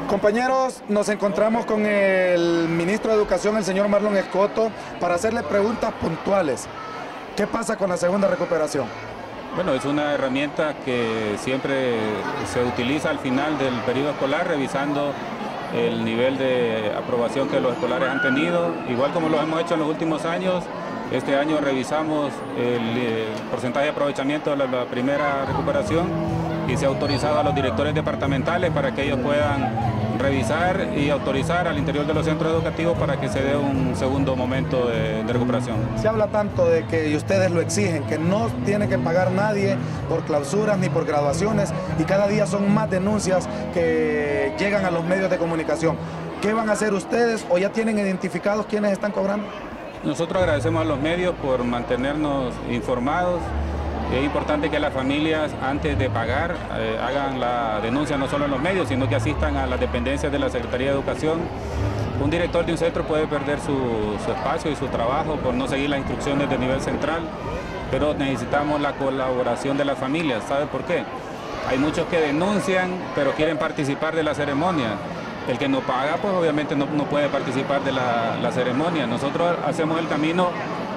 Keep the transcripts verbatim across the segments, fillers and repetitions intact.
Compañeros, nos encontramos con el ministro de Educación, el señor Marlon Escoto, para hacerle preguntas puntuales. ¿Qué pasa con la segunda recuperación? Bueno, es una herramienta que siempre se utiliza al final del periodo escolar, revisando el nivel de aprobación que los escolares han tenido, igual como lo hemos hecho en los últimos años. Este año revisamos el, el porcentaje de aprovechamiento de la, la primera recuperación y se ha autorizado a los directores departamentales para que ellos puedan revisar y autorizar al interior de los centros educativos para que se dé un segundo momento de, de recuperación. Se habla tanto de que, y ustedes lo exigen, que no tiene que pagar nadie por clausuras ni por graduaciones, y cada día son más denuncias que llegan a los medios de comunicación. ¿Qué van a hacer ustedes o ya tienen identificados quiénes están cobrando? Nosotros agradecemos a los medios por mantenernos informados. Es importante que las familias, antes de pagar, eh, hagan la denuncia no solo en los medios, sino que asistan a las dependencias de la Secretaría de Educación. Un director de un centro puede perder su, su espacio y su trabajo por no seguir las instrucciones de nivel central, pero necesitamos la colaboración de las familias. ¿Sabe por qué? Hay muchos que denuncian, pero quieren participar de la ceremonia. El que no paga, pues obviamente no, no puede participar de la, la ceremonia. Nosotros hacemos el camino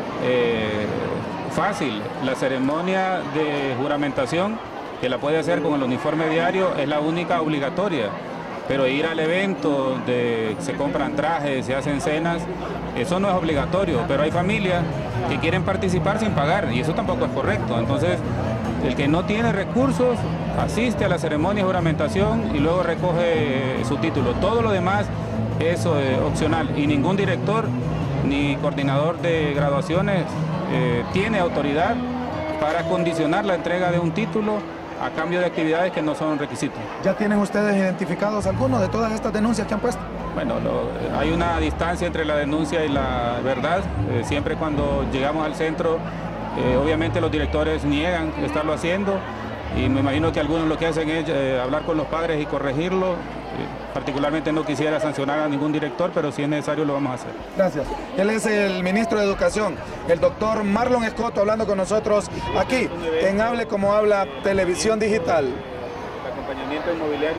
eh, fácil. La ceremonia de juramentación, que la puede hacer con el uniforme diario, es la única obligatoria. Pero ir al evento donde se compran trajes, se hacen cenas, eso no es obligatorio. Pero hay familias que quieren participar sin pagar y eso tampoco es correcto. Entonces, el que no tiene recursos asiste a la ceremonia de juramentación y luego recoge su título. Todo lo demás es eh, opcional y ningún director ni coordinador de graduaciones eh, tiene autoridad para condicionar la entrega de un título a cambio de actividades que no son requisitos. ¿Ya tienen ustedes identificados algunos de todas estas denuncias que han puesto? Bueno, lo, hay una distancia entre la denuncia y la verdad. Eh, siempre cuando llegamos al centro, Eh, obviamente los directores niegan estarlo haciendo y me imagino que algunos lo que hacen es eh, hablar con los padres y corregirlo. Eh, particularmente no quisiera sancionar a ningún director, pero si es necesario lo vamos a hacer. Gracias. Él es el ministro de Educación, el doctor Marlon Escoto, hablando con nosotros aquí en Hable Como Habla Televisión Digital. El acompañamiento inmobiliario.